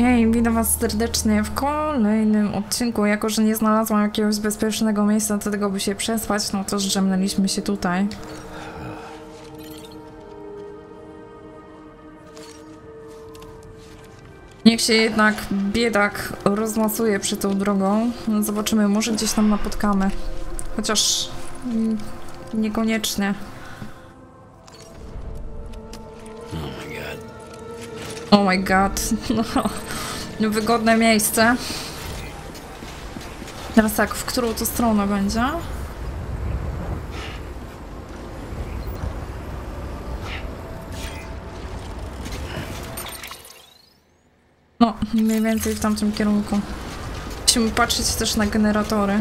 Hej, hej, witam was serdecznie w kolejnym odcinku. Jako że nie znalazłam jakiegoś bezpiecznego miejsca do tego, by się przespać, no to zdrzemnęliśmy się tutaj. Niech się jednak biedak rozmasuje przy tą drogą. No zobaczymy, może gdzieś tam napotkamy. Chociaż niekoniecznie. Oh my god. No, wygodne miejsce. Teraz tak, w którą to stronę będzie? No, mniej więcej w tamtym kierunku. Musimy patrzeć też na generatory.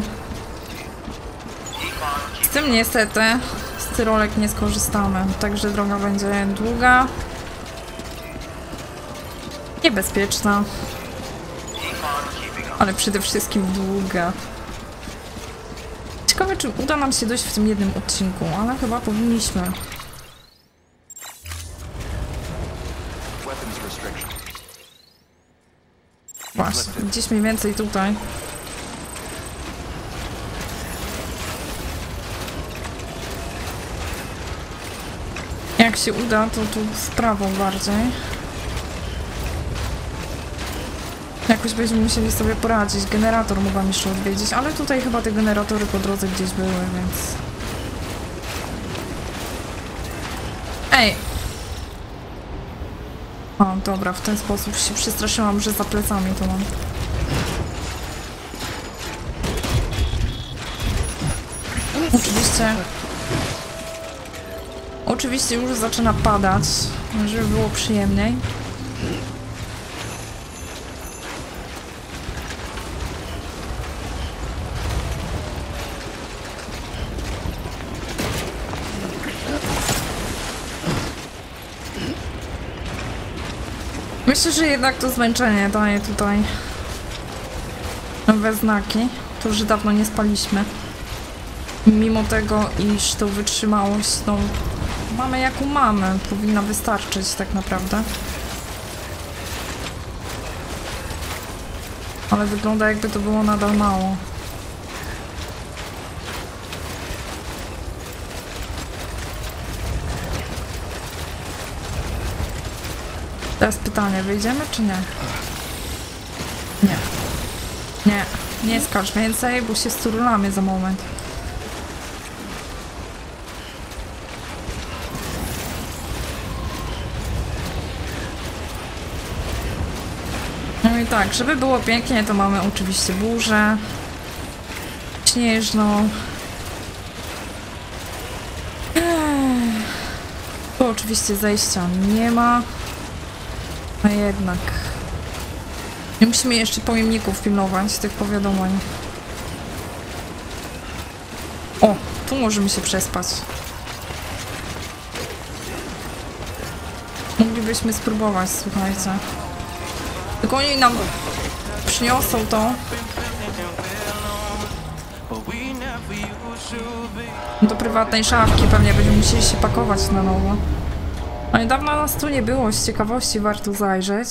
Z tym niestety z tyrolek nie skorzystamy, także droga będzie długa. Niebezpieczna. Ale przede wszystkim długa. Ciekawe, czy uda nam się dojść w tym jednym odcinku, ale chyba powinniśmy. Właśnie, gdzieś mniej więcej tutaj. Jak się uda, to tu w prawo bardziej. Jakoś będziemy musieli sobie poradzić. Generator mogłam jeszcze odwiedzić, ale tutaj chyba te generatory po drodze gdzieś były, więc... Ej! O, dobra, w ten sposób się przestraszyłam, że za plecami to mam. Oczywiście już zaczyna padać, żeby było przyjemniej. Myślę, że jednak to zmęczenie daje tutaj we znaki. To, że dawno nie spaliśmy. Mimo tego, iż tą wytrzymałość, no, mamy jaką mamy. Powinna wystarczyć tak naprawdę. Ale wygląda, jakby to było nadal mało. Teraz pytanie, wyjdziemy czy nie? Nie. Nie. Nie skacz więcej, bo się sturlamy za moment. No i tak, żeby było pięknie, to mamy oczywiście burzę śnieżną. Tu oczywiście zejścia nie ma. A jednak. Nie musimy jeszcze pojemników pilnować, tych powiadomień. O, tu możemy się przespać. Moglibyśmy spróbować, słuchajcie. Tylko oni nam przyniosą to. Do prywatnej szafki pewnie będziemy musieli się pakować na nowo. Ale dawno nas tu nie było, z ciekawości warto zajrzeć.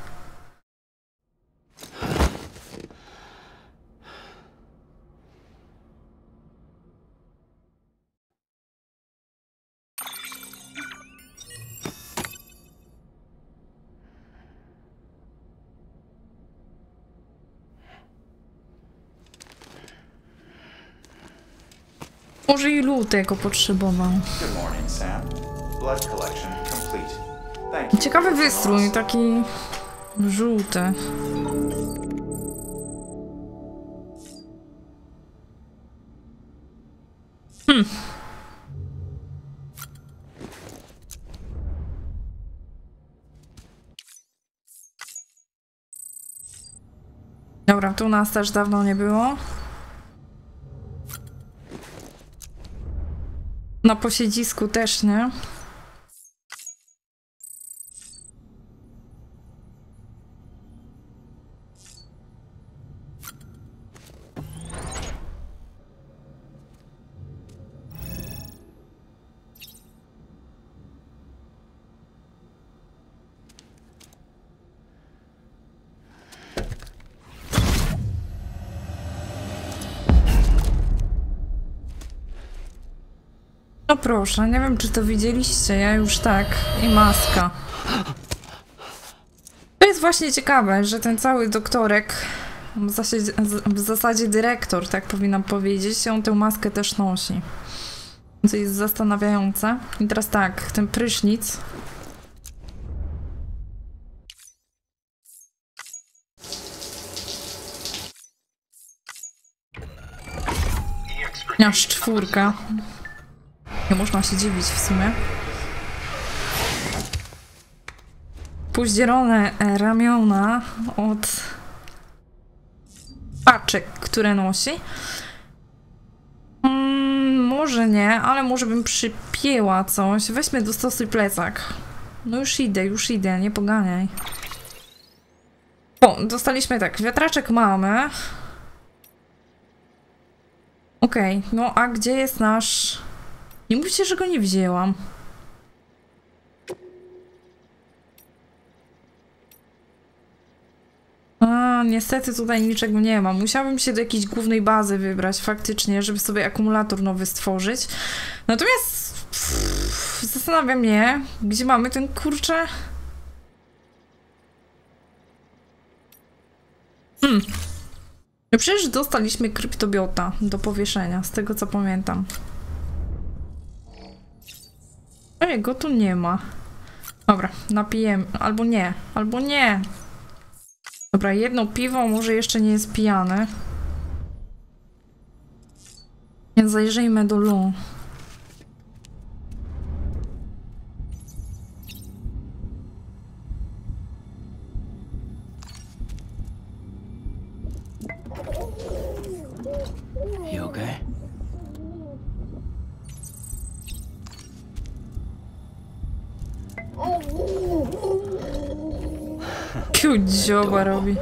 Może i lutego potrzebował. Ciekawy wystrój, taki żółty. Dobra, tu nas też dawno nie było. Na posiedzisku też nie. No proszę, nie wiem czy to widzieliście, ja już tak. I maska. To jest właśnie ciekawe, że ten cały doktorek, w zasadzie dyrektor, tak powinnam powiedzieć, on tę maskę też nosi. Co jest zastanawiające. I teraz tak, ten prysznic. Aż 4. Nie można się dziwić w sumie. Pozdzierone ramiona od paczek, które nosi. Może nie, ale może bym przypięła coś. Weźmy dostosuj plecak. No już idę, nie poganiaj. O, dostaliśmy tak, wiatraczek mamy. Okej, no a gdzie jest nasz... Nie mówcie, że go nie wzięłam. A, niestety tutaj niczego nie ma. Musiałabym się do jakiejś głównej bazy wybrać faktycznie, żeby sobie akumulator nowy stworzyć. Natomiast zastanawia mnie, gdzie mamy ten kurczę... No przecież dostaliśmy kryptobiota do powieszenia, z tego co pamiętam. Ej, go tu nie ma. Dobra, napijemy. Albo nie, albo nie. Dobra, jedno piwo może jeszcze nie jest pijane. Więc zajrzyjmy do Lu. You okay? Cute dzioba robi.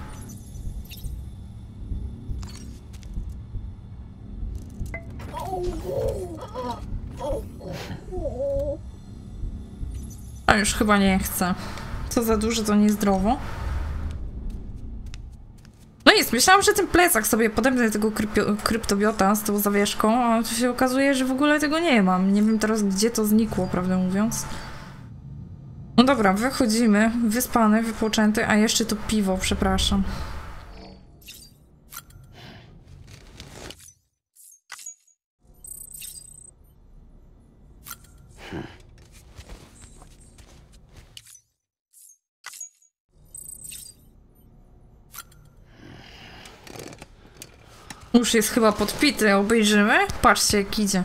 A już chyba nie chcę. Co za dużo, to niezdrowo. No nic, myślałam, że ten plecak sobie podepnę tego kryptobiota z tą zawieszką, a tu się okazuje, że w ogóle tego nie mam. Nie wiem teraz, gdzie to znikło, prawdę mówiąc. No dobra, wychodzimy, wyspany, wypoczęty, a jeszcze to piwo, przepraszam. Już jest chyba podpity, obejrzymy? Patrzcie, jak idzie.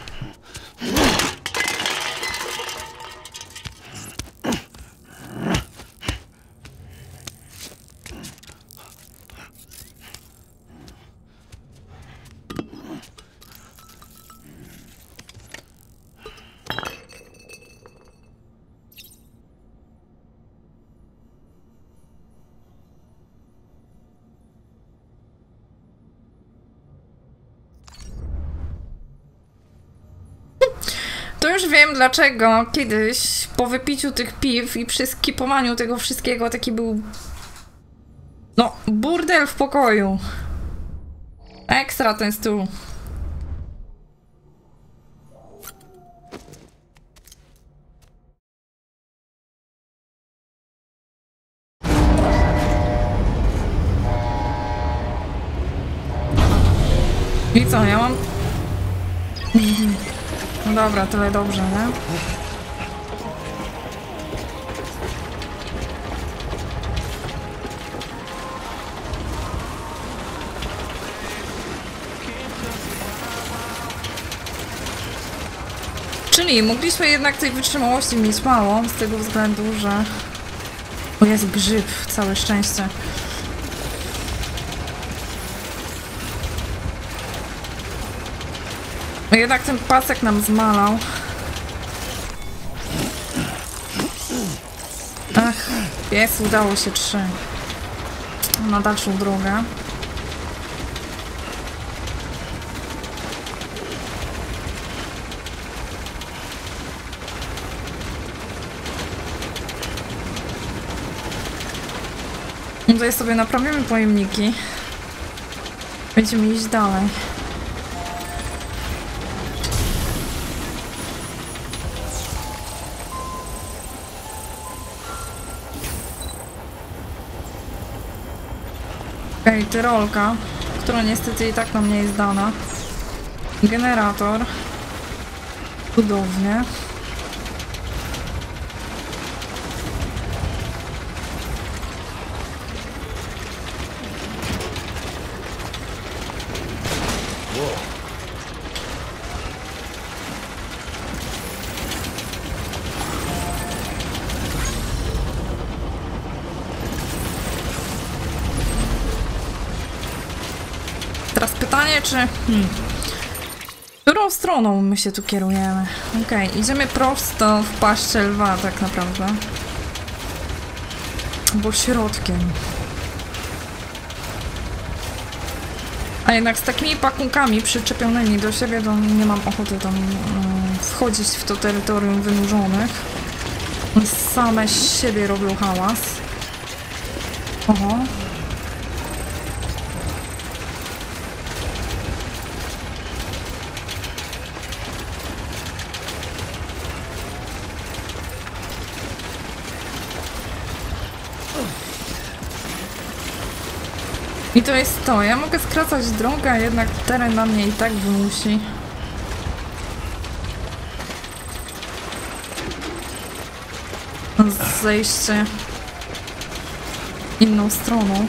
To już wiem dlaczego kiedyś po wypiciu tych piw i przy skipowaniu tego wszystkiego taki był... No, burdel w pokoju. Ekstra ten stół. I co, ja mam... No dobra, tyle dobrze, nie? Czyli mogliśmy jednak tej wytrzymałości mieć mało, z tego względu, że... O, jest grzyb, całe szczęście. Jednak ten pasek nam zmalał. Ach, jest, udało się 3. Na dalszą drogę. No tutaj sobie naprawimy pojemniki. Będziemy iść dalej. Okej, tyrolka, która niestety i tak nam nie jest dana. Generator. Cudownie. Teraz pytanie, czy... Którą stroną my się tu kierujemy? Okej, idziemy prosto w paszczę lwa tak naprawdę. Bo środkiem. A jednak z takimi pakunkami przyczepionymi do siebie to nie mam ochoty tam wchodzić w to terytorium wynurzonych. Same z siebie robią hałas. Oho. I to jest to, ja mogę skracać drogę, a jednak teren na mnie i tak wymusi. Zejście inną stroną.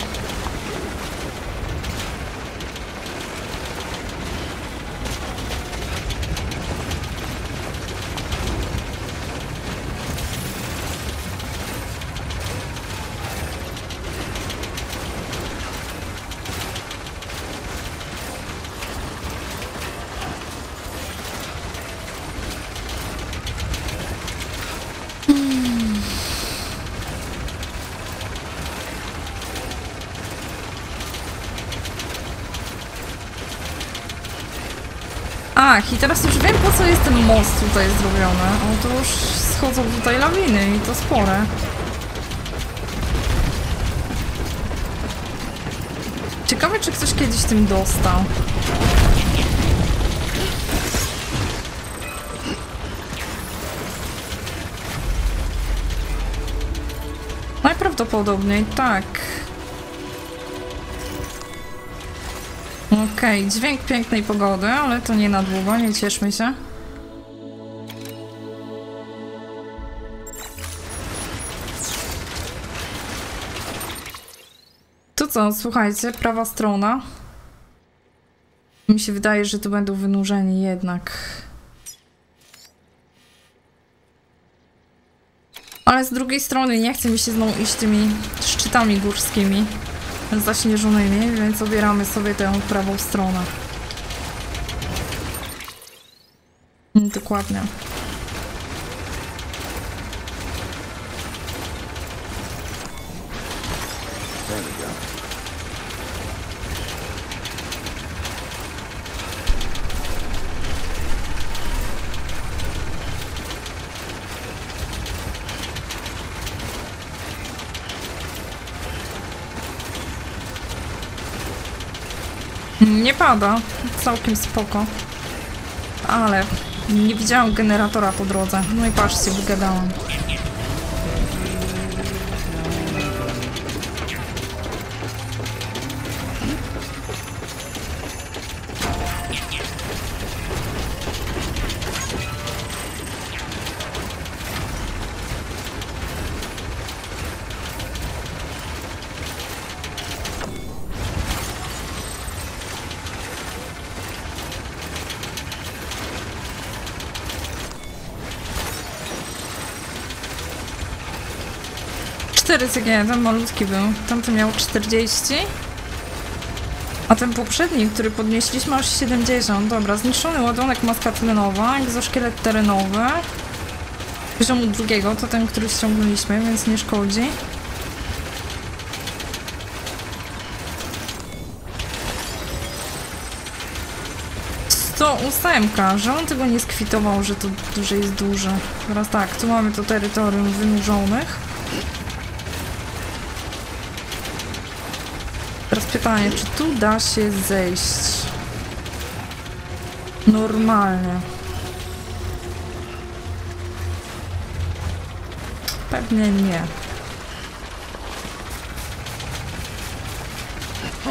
Ach, i teraz już wiem, po co jest ten most tutaj zrobiony. Otóż schodzą tutaj lawiny i to spore. Ciekawe, czy ktoś kiedyś tym dostał. Najprawdopodobniej tak. Okej, dźwięk pięknej pogody, ale to nie na długo, nie cieszmy się. To co, słuchajcie, prawa strona. Mi się wydaje, że tu będą wynurzeni jednak. Ale z drugiej strony nie chce mi się znowu iść tymi szczytami górskimi zaśnieżonymi, więc obieramy sobie tę prawą stronę. Dokładnie. Nie pada, całkiem spoko. Ale nie widziałam generatora po drodze. No i patrzcie, wygadałam. Nie, ten malutki był. Tamten miał 40. A ten poprzedni, który podnieśliśmy, aż 70. Dobra, zniszczony ładunek maska tlenowa, egzoszkielet terenowy. Poziomu drugiego, to ten, który ściągnęliśmy, więc nie szkodzi. To 8, że on tego nie skwitował, że to duże jest duże. Teraz tak, tu mamy to terytorium wynurzonych. Teraz pytanie, czy tu da się zejść normalnie? Pewnie nie.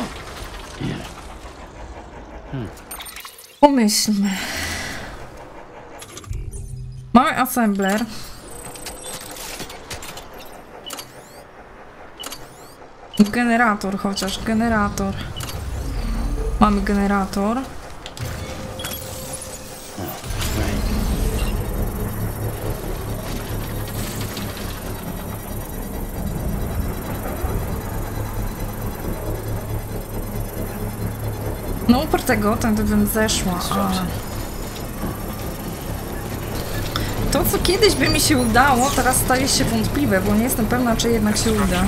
Pomyślmy. Mamy assembler. Generator chociaż, generator. Mamy generator. No upartego, tędy bym zeszła, ale... To, co kiedyś by mi się udało, teraz staje się wątpliwe, bo nie jestem pewna, czy jednak się uda.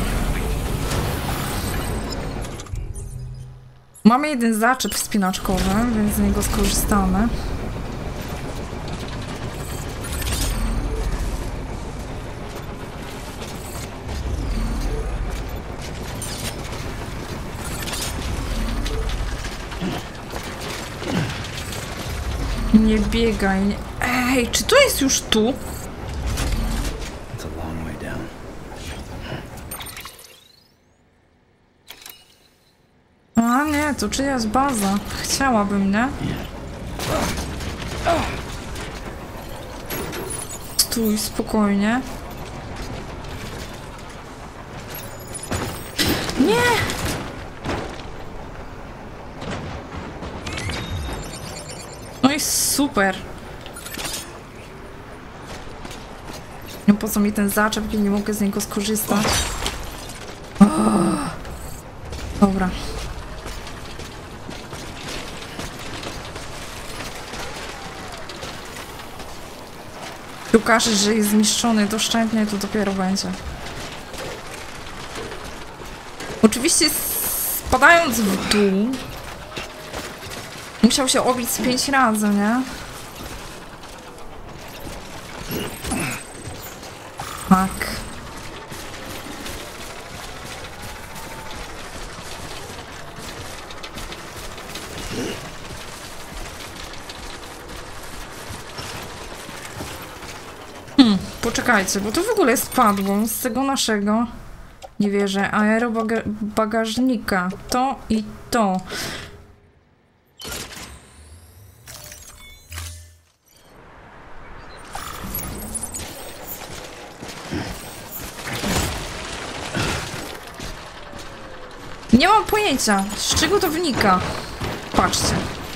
Mamy jeden zaczep wspinaczkowy, więc z niego skorzystamy. Nie biegaj, nie... Ej, czy to jest już tu? A nie, to czyjaś baza. Chciałabym, nie? Stój, spokojnie. Nie! No i super. No po co mi ten zaczep, kiedy nie mogę z niego skorzystać? Oh. Dobra. Tu okaże, że jest zniszczony doszczętnie, to dopiero będzie. Oczywiście spadając w dół musiał się obić z 5 razy, nie? Tak. Poczekajcie, bo to w ogóle spadło z tego naszego, nie wierzę, aerobagażnika. To i to. Nie mam pojęcia, z czego to wynika. Patrzcie.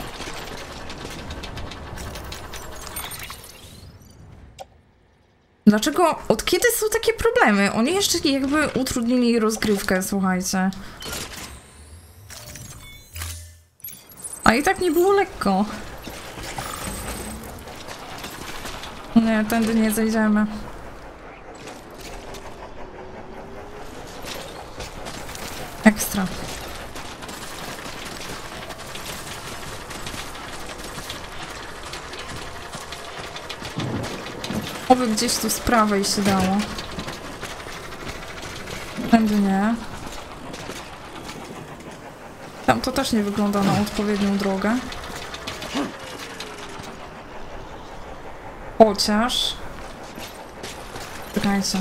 Dlaczego? Od kiedy są takie problemy? Oni jeszcze jakby utrudnili rozgrywkę, słuchajcie. A i tak nie było lekko. Nie, tędy nie zejdziemy. Ekstra. Oby gdzieś tu z prawej się dało. Tędy nie. Tam to też nie wygląda na odpowiednią drogę. Chociaż... Czekajcie.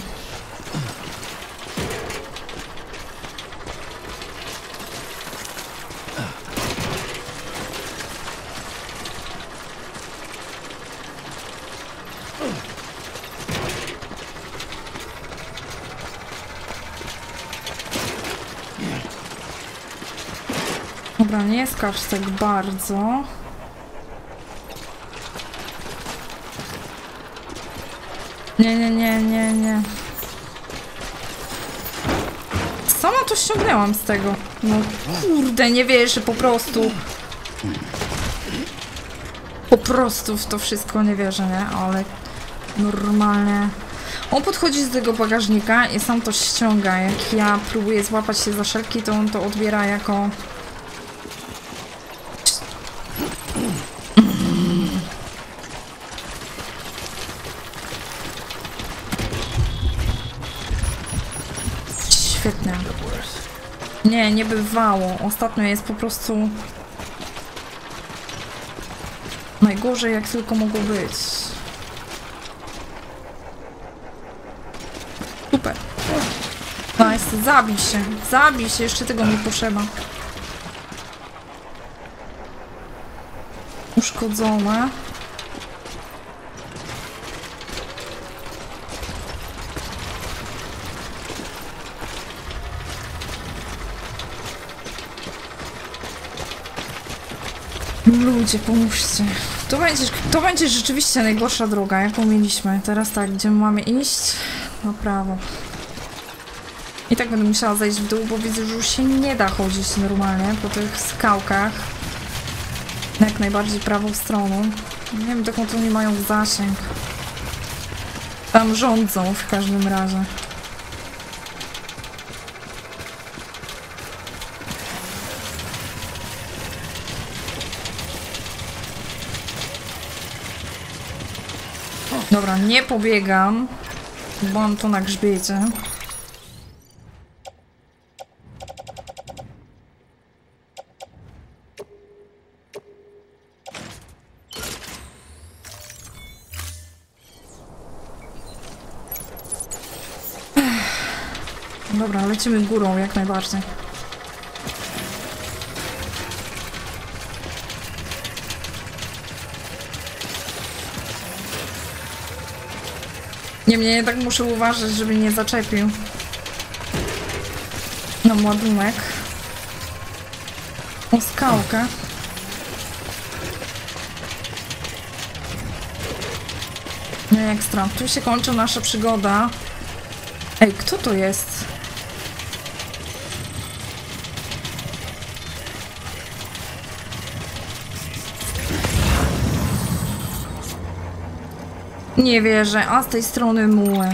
Dobra, nie skacz tak bardzo. Nie. Sama to ściągnęłam z tego. No kurde, nie wierzę, po prostu. Po prostu w to wszystko nie wierzę, nie? Ale normalnie. On podchodzi z tego bagażnika i sam to ściąga. Jak ja próbuję złapać się za szelki, to on to odbiera jako... Świetnie. Nie, nie bywało. Ostatnio jest po prostu... najgorzej, jak tylko mogło być. Super. Nice, zabij się. Zabij się, jeszcze tego mi potrzeba. uszkodzone. Ludzie, pomóżcie. To będzie rzeczywiście najgorsza droga, jaką mieliśmy. Teraz tak, gdzie mamy iść? Na prawo. I tak będę musiała zejść w dół, bo widzę, że już się nie da chodzić normalnie po tych skałkach. Jak najbardziej prawą stroną. Nie wiem, dokąd oni mają zasięg. Tam rządzą w każdym razie. Dobra, nie pobiegam, bo mam to na grzbiecie. Dobra, lecimy górą jak najbardziej. Niemniej jednak muszę uważać, żeby nie zaczepił nam ładunek o skałkę. No i ekstra. Tu się kończy nasza przygoda. Ej, kto to jest? Nie wierzę, a z tej strony muły.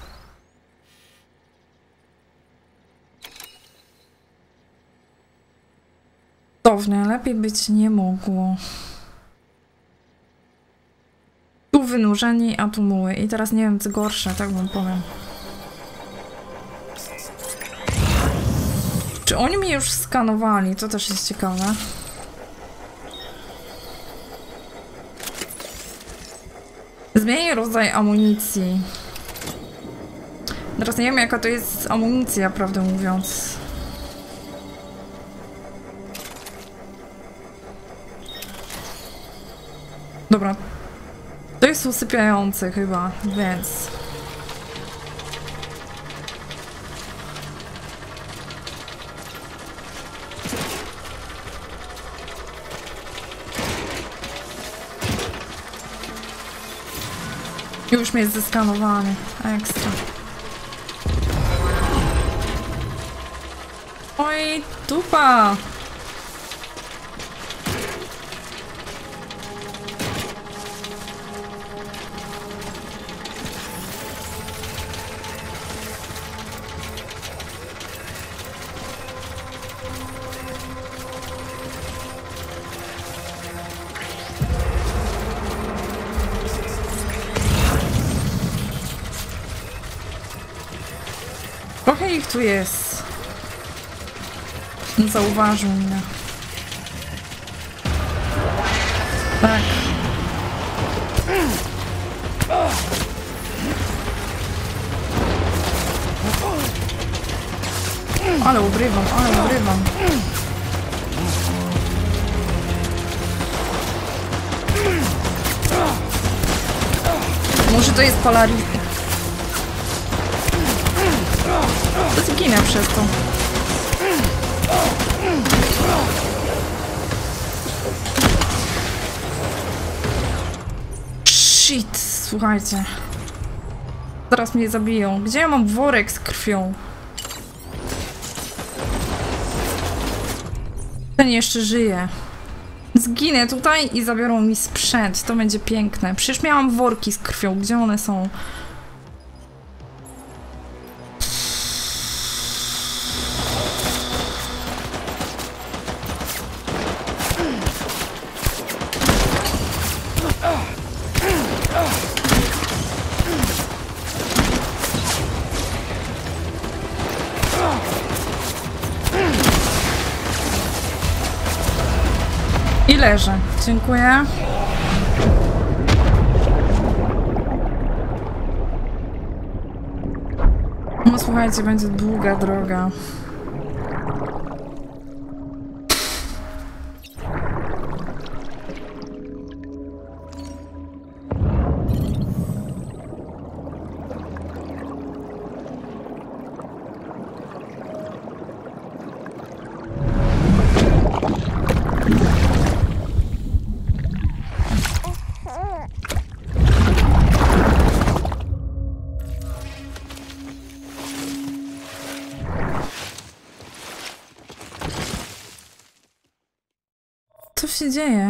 Cudownie, lepiej być nie mogło. Tu wynurzeni, a tu muły. I teraz nie wiem, co gorsze, tak wam powiem. Czy oni mnie już skanowali? To też jest ciekawe. Zmienię rodzaj amunicji. Teraz nie wiem, jaka to jest amunicja, prawdę mówiąc. Dobra. To jest usypiający chyba, więc... Już mnie jest zeskanowany. Ekstra. Oj, dupa! Trochę ich tu jest. Zauważył mnie. Tak. Ale ubrywam, ale ubrywam. Może to jest Polaris. Zginę przez to. Shit, słuchajcie. Zaraz mnie zabiją. Gdzie ja mam worek z krwią? Ten jeszcze żyje. Zginę tutaj i zabiorą mi sprzęt. To będzie piękne. Przecież miałam worki z krwią. Gdzie one są? I leżę. Dziękuję. No słuchajcie, będzie długa droga. Co się dzieje?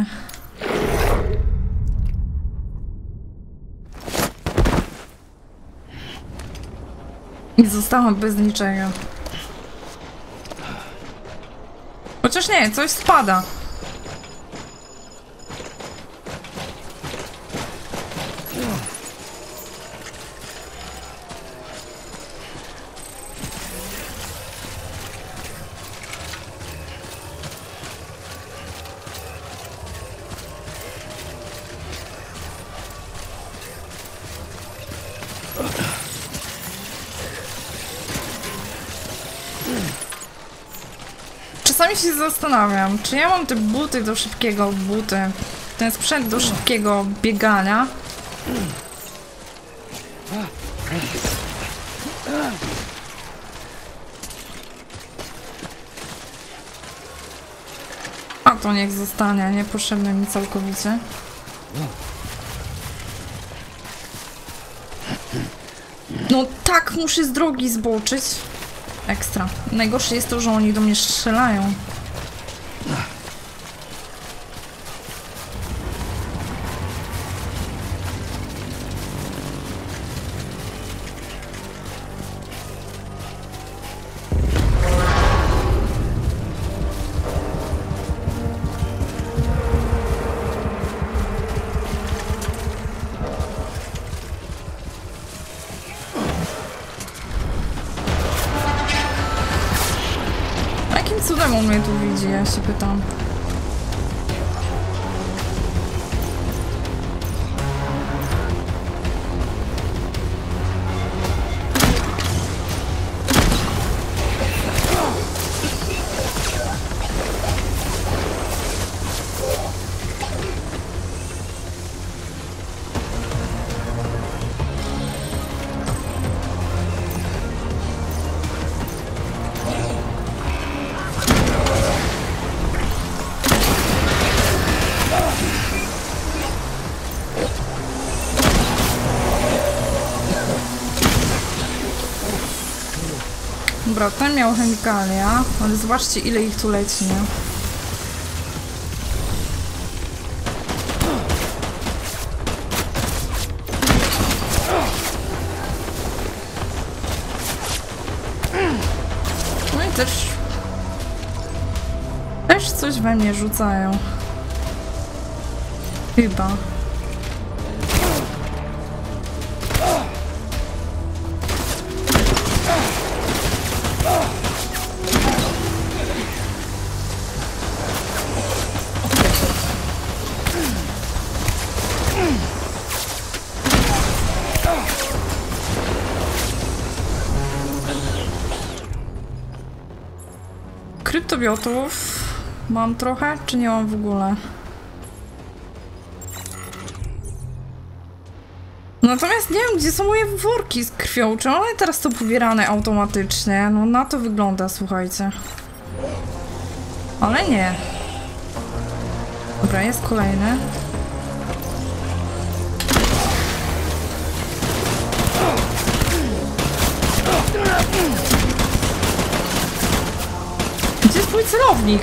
I zostałam bez niczego. Chociaż nie, coś spada. Czasami się zastanawiam, czy ja mam te buty do szybkiego, ten sprzęt do szybkiego biegania. A to niech zostanie, niepotrzebne mi całkowicie. No tak, muszę z drogi zboczyć. Ekstra. Najgorsze jest to, że oni do mnie strzelają. Jakim cudem on mnie tu widzi, ja się pytam. Dobra, ten miał chemikalia, ale zobaczcie, ile ich tu leci, nie? No i też coś we mnie rzucają. Chyba. Kryptobiotów mam trochę, czy nie mam w ogóle? Natomiast nie wiem, gdzie są moje worki z krwią. Czy one teraz są pobierane automatycznie? No na to wygląda, słuchajcie. Ale nie. Dobra, jest kolejny. Gdzie jest mój celownik?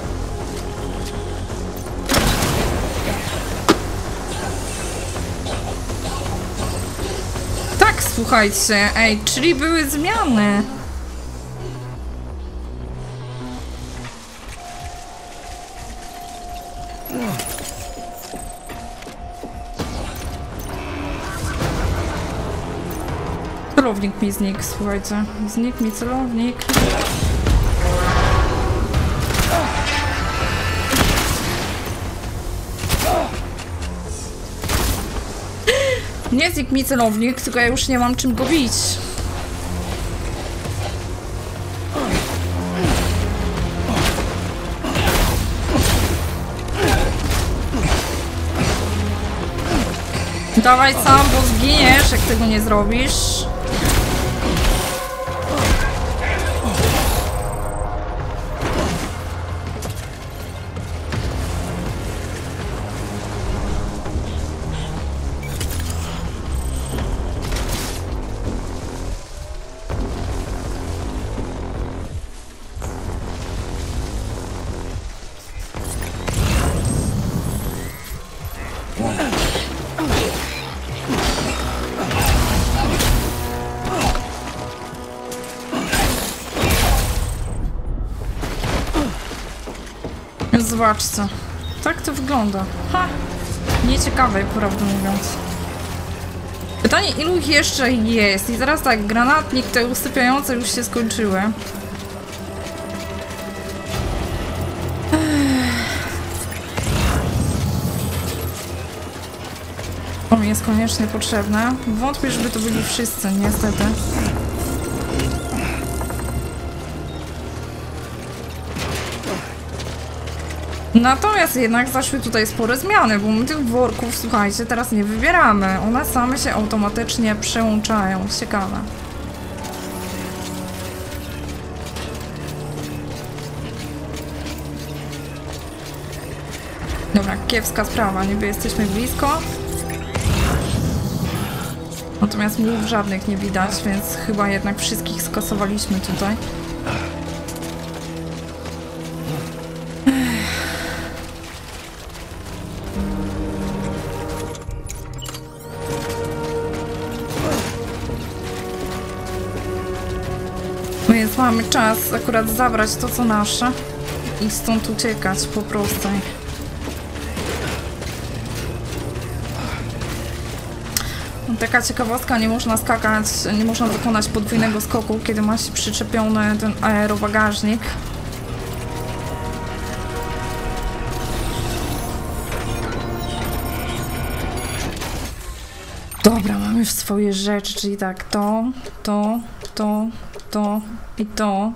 Tak, słuchajcie, ej, czyli były zmiany. Celownik mi znikł, słuchajcie. Znikł mi celownik. Nie znikł mi celownik, tylko ja już nie mam czym go bić. Dawaj sam, bo zginiesz, jak tego nie zrobisz. Zobaczcie. Tak to wygląda. Ha! Nieciekawe, prawdę mówiąc. Pytanie, ilu ich jeszcze jest? I zaraz tak, granatnik, te usypiające już się skończyły. To mi jest koniecznie potrzebne. Wątpię, żeby to byli wszyscy, niestety. Natomiast jednak zaszły tutaj spore zmiany, bo my tych worków, słuchajcie, teraz nie wybieramy. One same się automatycznie przełączają. Ciekawe. Dobra, kiepska sprawa, niby jesteśmy blisko. Natomiast mów żadnych nie widać, więc chyba jednak wszystkich skasowaliśmy tutaj. Więc mamy czas akurat zabrać to, co nasze i stąd uciekać po prostu. Taka ciekawostka, nie można skakać, nie można dokonać podwójnego skoku, kiedy ma się przyczepiony ten aerobagażnik. Dobra, mam już swoje rzeczy, czyli tak, to i to.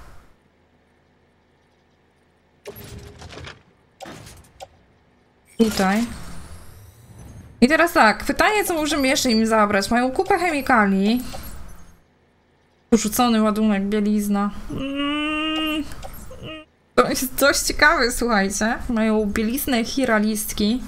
Tutaj. I teraz tak, pytanie, co możemy jeszcze im zabrać? Mają kupę chemikali. Porzucony ładunek, bielizna. To jest dość ciekawe, słuchajcie. Mają bieliznę hiralistki.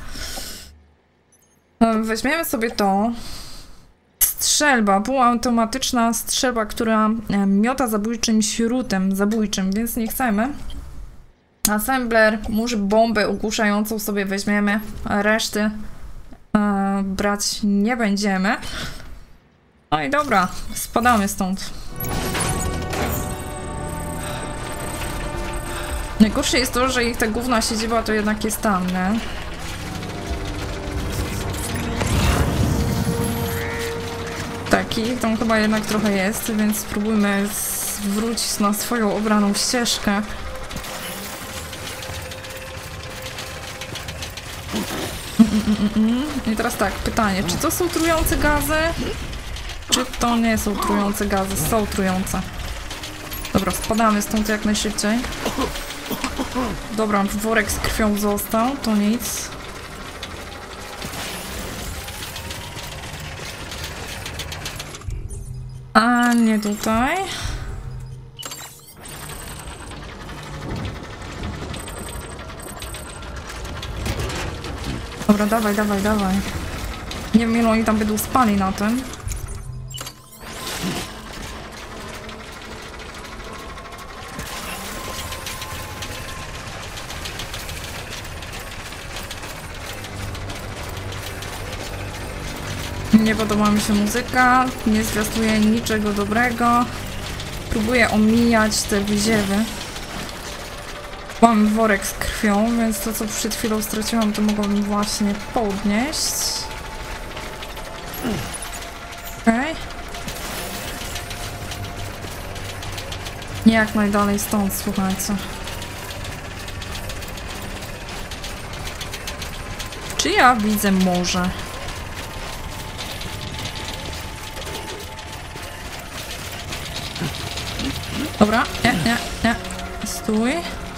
Weźmiemy sobie to. Strzelba, półautomatyczna strzelba, która miota zabójczym śrutem zabójczym, więc nie chcemy. Assembler, może bombę ogłuszającą sobie weźmiemy, a reszty brać nie będziemy. No i dobra, spadamy stąd. Najgorsze jest to, że ich ta główna siedziba to jednak jest tam, nie? Tam chyba jednak trochę jest, więc spróbujmy zwrócić na swoją obraną ścieżkę. I teraz tak, pytanie, czy to są trujące gazy? Czy to nie są trujące gazy? Są trujące. Dobra, spadamy stąd jak najszybciej. Dobra, worek z krwią został, to nic. A nie tutaj. Dobra, dawaj. Nie wiem, ile oni tam będą spali na tym. Nie podoba mi się muzyka, nie zwiastuje niczego dobrego. Próbuję omijać te wyziewy. Mam worek z krwią, więc to, co przed chwilą straciłam, to mogłabym właśnie podnieść. Okej. Nie jak najdalej stąd, słuchajcie. Czy ja widzę morze? Dobra, nie. Stój.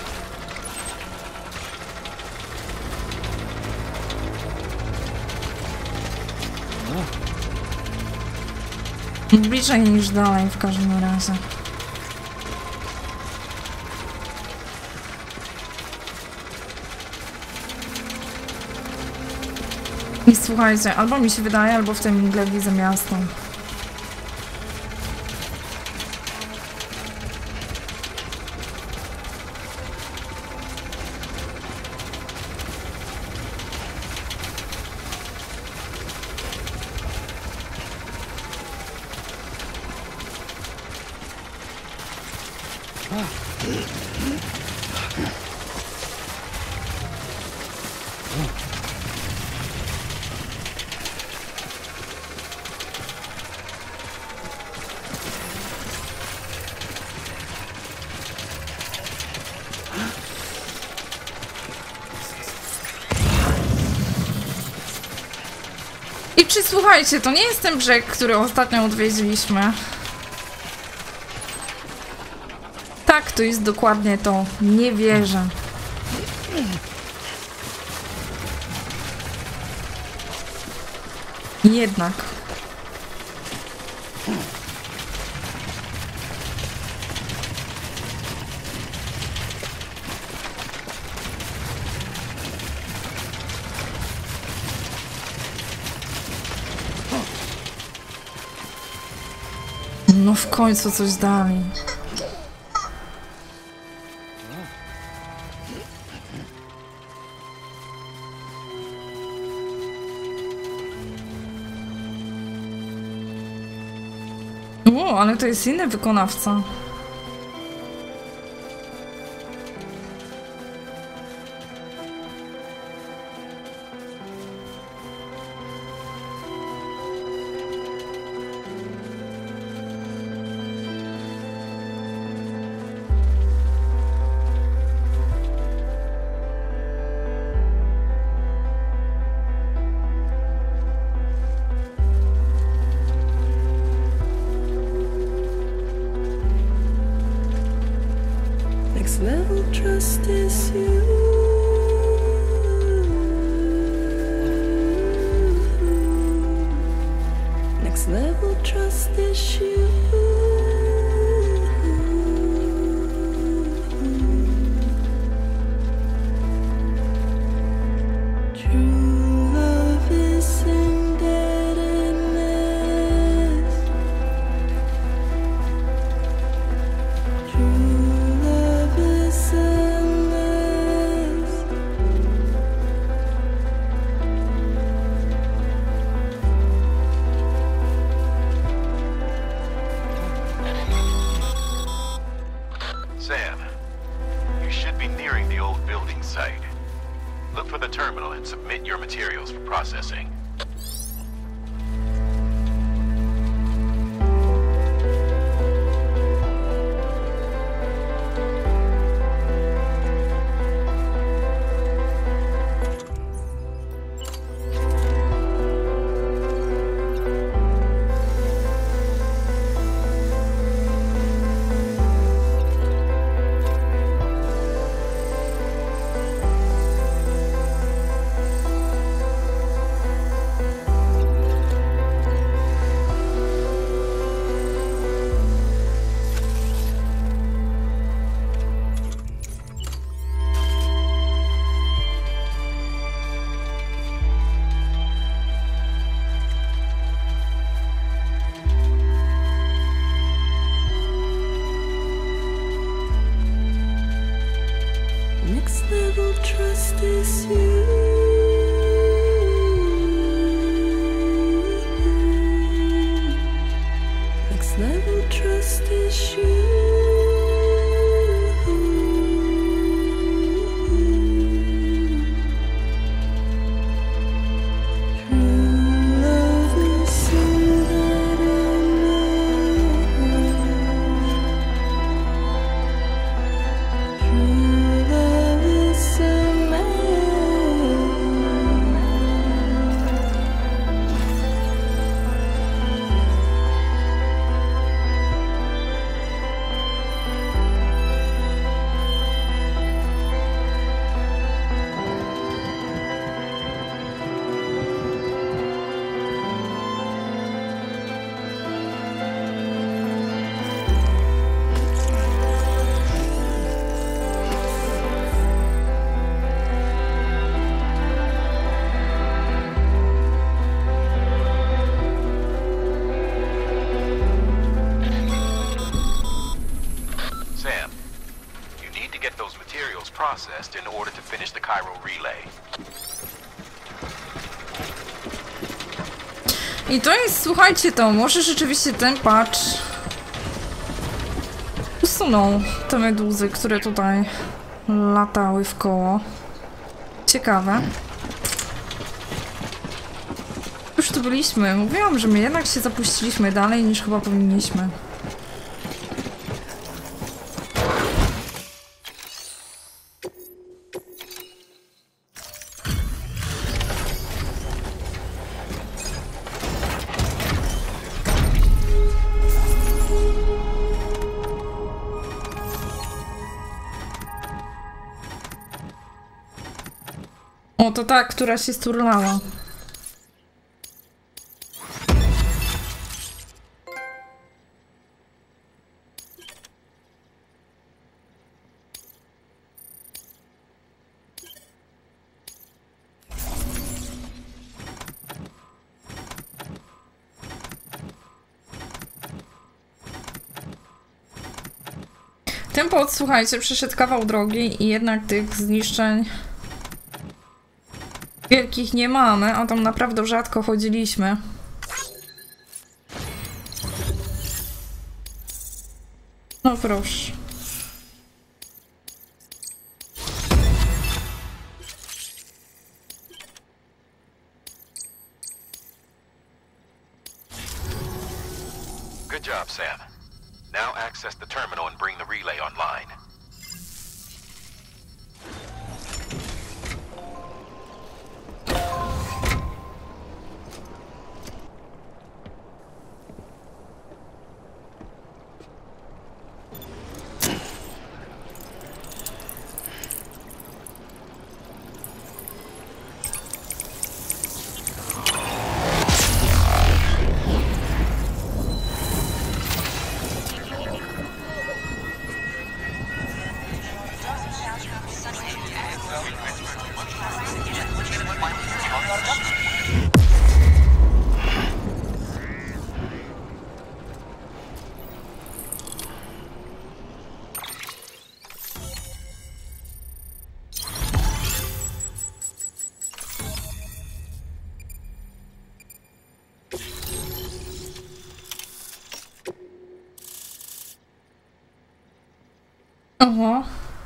Bliżej niż dalej w każdym razie. I słuchajcie, albo mi się wydaje, albo w tym mgle widzę miasto. I czy słuchajcie, to nie jest ten brzeg, który ostatnio odwiedziliśmy. Tak, to jest dokładnie to. Nie wierzę. Jednak. No w końcu coś dali. O, ale to jest inny wykonawca. Next level trust is you. Next level trust is you. True love is indebtedness. True Sam, you should be nearing the old building site. Look for the terminal and submit your materials for processing. Next level trust is you. Next level trust is you. Processed in order to finish the Cairo relay. I to jest, słuchajcie, to może rzeczywiście ten patch usunął te meduzy, które tutaj latały w koło. Ciekawe. tu byliśmy. Mówiłam, że my jednak się zapuściliśmy dalej niż chyba powinniśmy. O, to ta, która się sturlała. Ten pot, słuchajcie, przeszedł kawał drogi i jednak tych zniszczeń wielkich nie mamy, a tam naprawdę rzadko chodziliśmy. No proszę. Good job, Sam. Now access the terminal and bring the relay online. Oho.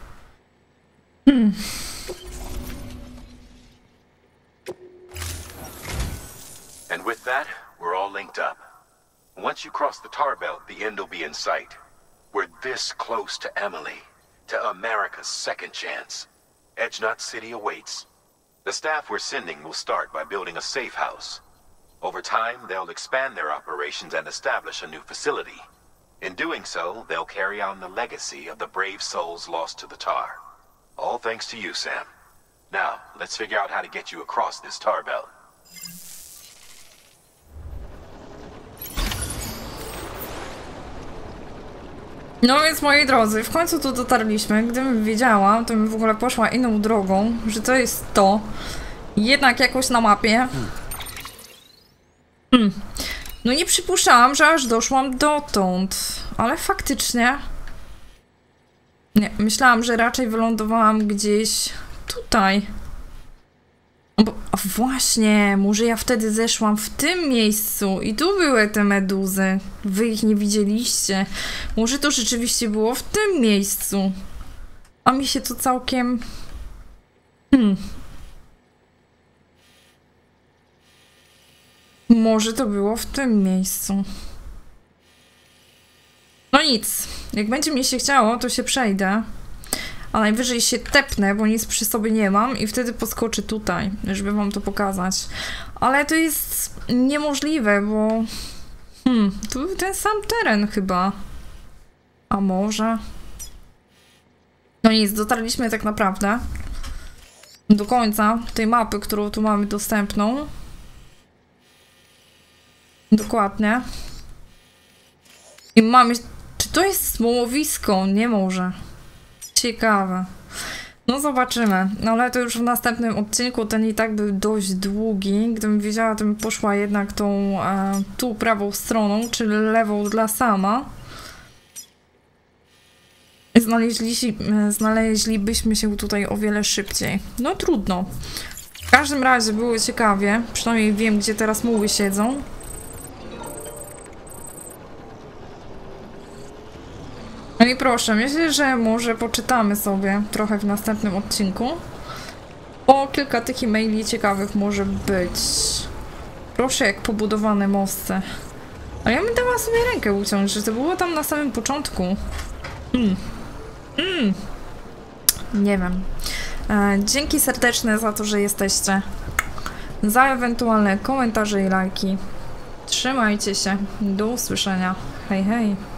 And with that, we're all linked up. Once you cross the tar belt, the end will be in sight. We're this close to Emily, to America's second chance. Edgenut City awaits. The staff we're sending will start by building a safe house. Over time, they'll expand their operations and establish a new facility. In doing so, they'll carry on the legacy of the brave souls lost to the tar. All thanks to you, Sam. Now, let's figure out how to get you across this tar belt. No więc, moi drodzy, w końcu tu dotarliśmy. Gdybym wiedziała, to bym w ogóle poszła inną drogą, że to jest to. Jednak jakoś na mapie. No nie przypuszczałam, że aż doszłam dotąd. Ale faktycznie... Nie, myślałam, że raczej wylądowałam gdzieś tutaj. Bo, a właśnie, może ja wtedy zeszłam w tym miejscu i tu były te meduzy. Wy ich nie widzieliście. Może to rzeczywiście było w tym miejscu. A mi się to całkiem... Może to było w tym miejscu. No nic. Jak będzie mi się chciało, to się przejdę. A najwyżej się tepnę, bo nic przy sobie nie mam i wtedy podskoczę tutaj, żeby wam to pokazać. Ale to jest niemożliwe, bo... to był ten sam teren chyba. A może... No nic, dotarliśmy tak naprawdę do końca tej mapy, którą tu mamy dostępną. Dokładnie. I mamy... Czy to jest smołowisko? Nie może. Ciekawe. No zobaczymy. No ale to już w następnym odcinku. Ten i tak był dość długi. Gdybym wiedziała, to bym poszła jednak tą tu prawą stroną, czyli lewą dla Sama. Znaleźlibyśmy się tutaj o wiele szybciej. No trudno. W każdym razie było ciekawie. Przynajmniej wiem, gdzie teraz muły siedzą. No i proszę, myślę, że może poczytamy sobie trochę w następnym odcinku. O, kilka tych e-maili ciekawych może być. Proszę, jak pobudowane mosty. Ale ja bym dała sobie rękę uciąć, że to było tam na samym początku. Nie wiem. Dzięki serdeczne za to, że jesteście. Za ewentualne komentarze i lajki. Trzymajcie się. Do usłyszenia. Hej, hej.